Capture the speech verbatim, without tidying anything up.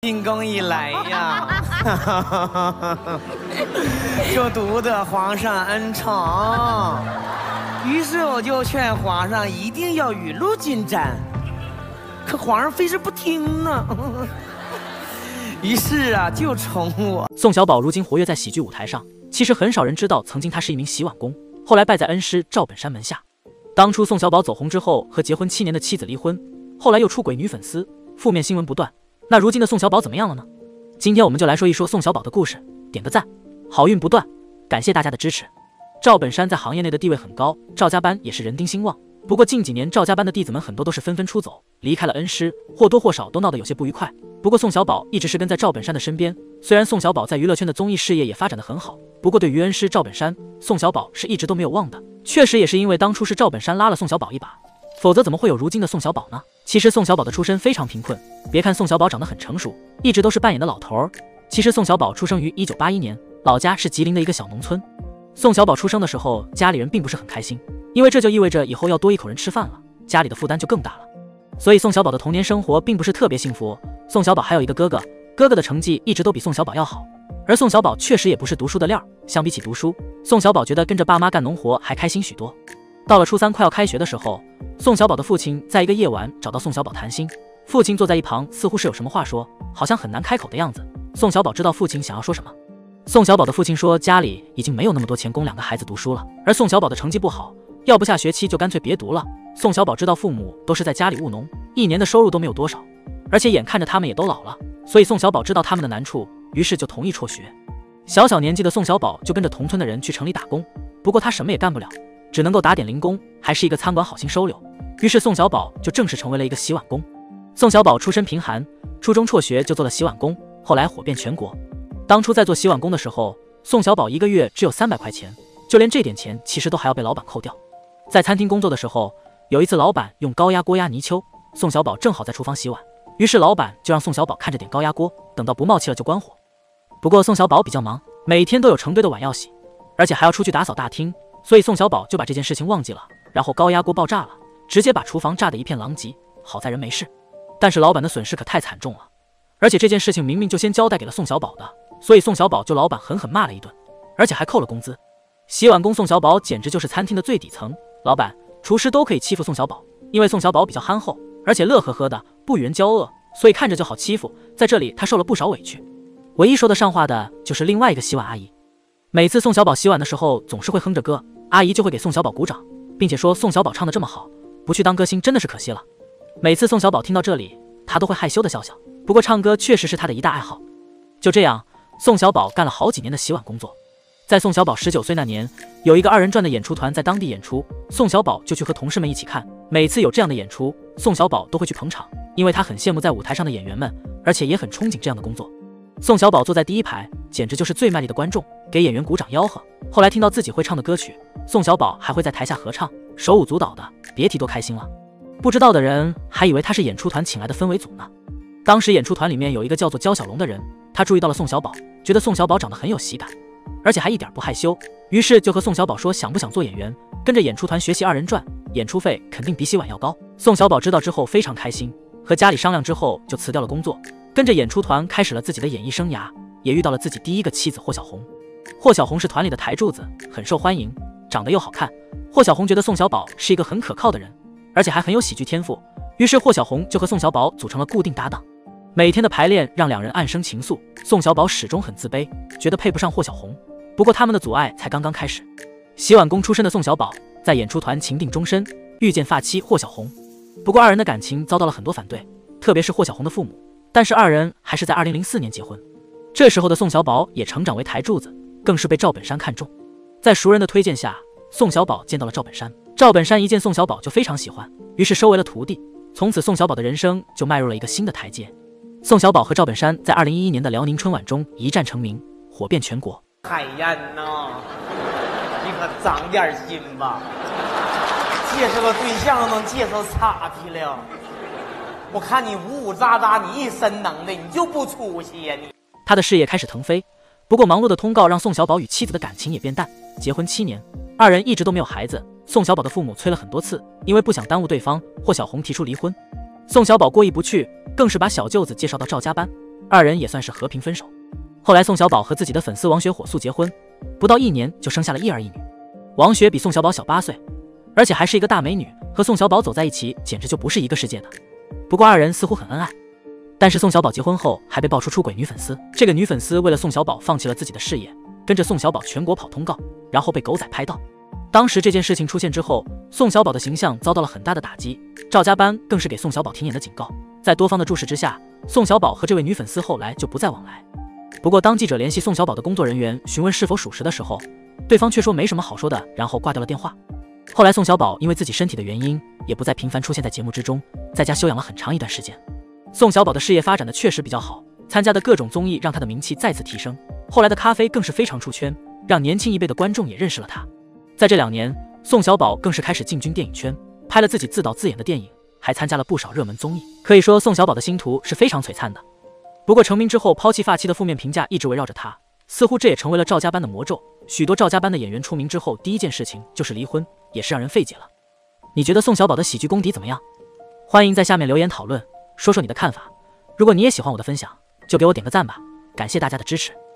进宫以来呀，就独得皇上恩宠，于是我就劝皇上一定要雨露均沾，可皇上非是不听呢。于是啊，就宠我。 宋小宝如今活跃在喜剧舞台上，其实很少人知道，曾经他是一名洗碗工，后来拜在恩师赵本山门下。当初宋小宝走红之后，和结婚七年的妻子离婚，后来又出轨女粉丝，负面新闻不断。那如今的宋小宝怎么样了呢？今天我们就来说一说宋小宝的故事，点个赞，好运不断，感谢大家的支持。赵本山在行业内的地位很高，赵家班也是人丁兴旺。不过近几年赵家班的弟子们很多都是纷纷出走，离开了恩师，或多或少都闹得有些不愉快。不过宋小宝一直是跟在赵本山的身边，虽然宋小宝在娱乐圈的综艺事业也发展得很好，不过对于恩师赵本山，宋小宝是一直都没有忘的。确实也是因为当初是赵本山拉了宋小宝一把，否则怎么会有如今的宋小宝呢？其实宋小宝的出身非常贫困，别看宋小宝长得很成熟，一直都是扮演的老头儿。其实宋小宝出生于一九八一年，老家是吉林的一个小农村。宋小宝出生的时候，家里人并不是很开心，因为这就意味着以后要多一口人吃饭了，家里的负担就更大了。所以宋小宝的童年生活并不是特别幸福。宋小宝还有一个哥哥，哥哥的成绩一直都比宋小宝要好，而宋小宝确实也不是读书的料，相比起读书，宋小宝觉得跟着爸妈干农活还开心许多。到了初三快要开学的时候，宋小宝的父亲在一个夜晚找到宋小宝谈心，父亲坐在一旁，似乎是有什么话说，好像很难开口的样子。宋小宝知道父亲想要说什么。宋小宝的父亲说，家里已经没有那么多钱供两个孩子读书了，而宋小宝的成绩不好，要不下学期就干脆别读了。宋小宝知道父母都是在家里务农，一年的收入都没有多少，而且眼看着他们也都老了，所以宋小宝知道他们的难处，于是就同意辍学。小小年纪的宋小宝就跟着同村的人去城里打工，不过他什么也干不了，只能够打点零工，还是一个餐馆好心收留。于是宋小宝就正式成为了一个洗碗工。宋小宝出身贫寒，初中辍学就做了洗碗工，后来火遍全国。当初在做洗碗工的时候，宋小宝一个月只有三百块钱，就连这点钱其实都还要被老板扣掉。在餐厅工作的时候，有一次老板用高压锅压泥鳅，宋小宝正好在厨房洗碗，于是老板就让宋小宝看着点高压锅，等到不冒气了就关火。不过宋小宝比较忙，每天都有成堆的碗要洗，而且还要出去打扫大厅，所以宋小宝就把这件事情忘记了，然后高压锅爆炸了，直接把厨房炸得一片狼藉，好在人没事。但是老板的损失可太惨重了，而且这件事情明明就先交代给了宋小宝的，所以宋小宝就老板狠狠骂了一顿，而且还扣了工资。洗碗工宋小宝简直就是餐厅的最底层，老板、厨师都可以欺负宋小宝，因为宋小宝比较憨厚，而且乐呵呵的，不与人交恶，所以看着就好欺负。在这里他受了不少委屈。唯一说得上话的就是另外一个洗碗阿姨，每次宋小宝洗碗的时候总是会哼着歌，阿姨就会给宋小宝鼓掌，并且说宋小宝唱得这么好，不去当歌星真的是可惜了。每次宋小宝听到这里，他都会害羞的笑笑，不过唱歌确实是他的一大爱好。就这样，宋小宝干了好几年的洗碗工作。在宋小宝十九岁那年，有一个二人转的演出团在当地演出，宋小宝就去和同事们一起看。每次有这样的演出，宋小宝都会去捧场，因为他很羡慕在舞台上的演员们，而且也很憧憬这样的工作。宋小宝坐在第一排，简直就是最卖力的观众，给演员鼓掌吆喝。后来听到自己会唱的歌曲，宋小宝还会在台下合唱，手舞足蹈的，别提多开心了。不知道的人还以为他是演出团请来的氛围组呢。当时演出团里面有一个叫做焦小龙的人，他注意到了宋小宝，觉得宋小宝长得很有喜感，而且还一点不害羞，于是就和宋小宝说想不想做演员，跟着演出团学习二人转，演出费肯定比洗碗要高。宋小宝知道之后非常开心，和家里商量之后就辞掉了工作，跟着演出团开始了自己的演艺生涯，也遇到了自己第一个妻子霍小红。霍小红是团里的台柱子，很受欢迎，长得又好看。霍小红觉得宋小宝是一个很可靠的人，而且还很有喜剧天赋，于是霍小红就和宋小宝组成了固定搭档。每天的排练让两人暗生情愫，宋小宝始终很自卑，觉得配不上霍小红。不过他们的阻碍才刚刚开始。洗碗工出身的宋小宝在演出团情定终身，遇见发妻霍小红。不过二人的感情遭到了很多反对，特别是霍小红的父母，但是二人还是在二零零四年结婚。这时候的宋小宝也成长为台柱子，更是被赵本山看中。在熟人的推荐下，宋小宝见到了赵本山。赵本山一见宋小宝就非常喜欢，于是收为了徒弟。从此宋小宝的人生就迈入了一个新的台阶。宋小宝和赵本山在二零一一年的辽宁春晚中一战成名，火遍全国。 海燕呐，你可长点心吧，介绍个对象能介绍差去了。我看你呜呜喳喳，你一身能耐，你就不出息呀你。 他的事业开始腾飞，不过忙碌的通告让宋小宝与妻子的感情也变淡。结婚七年，二人一直都没有孩子。宋小宝的父母催了很多次，因为不想耽误对方，霍小红提出离婚。宋小宝过意不去，更是把小舅子介绍到赵家班。 二人也算是和平分手。后来宋小宝和自己的粉丝王雪火速结婚，不到一年就生下了一儿一女。王雪比宋小宝小八岁，而且还是一个大美女，和宋小宝走在一起简直就不是一个世界的。不过二人似乎很恩爱，但是宋小宝结婚后还被爆出出轨女粉丝。这个女粉丝为了宋小宝放弃了自己的事业，跟着宋小宝全国跑通告，然后被狗仔拍到。当时这件事情出现之后，宋小宝的形象遭到了很大的打击，赵家班更是给宋小宝停演的警告。在多方的注视之下，宋小宝和这位女粉丝后来就不再往来。不过当记者联系宋小宝的工作人员询问是否属实的时候，对方却说没什么好说的，然后挂掉了电话。后来宋小宝因为自己身体的原因，也不再频繁出现在节目之中，在家休养了很长一段时间。宋小宝的事业发展的确实比较好，参加的各种综艺让他的名气再次提升，后来的咖啡更是非常出圈，让年轻一辈的观众也认识了他。在这两年，宋小宝更是开始进军电影圈，拍了自己自导自演的电影，还参加了不少热门综艺。可以说宋小宝的星途是非常璀璨的。不过成名之后抛弃发妻的负面评价一直围绕着他，似乎这也成为了赵家班的魔咒。许多赵家班的演员出名之后第一件事情就是离婚，也是让人费解了。你觉得宋小宝的喜剧功底怎么样？欢迎在下面留言讨论，说说你的看法。如果你也喜欢我的分享，就给我点个赞吧，感谢大家的支持。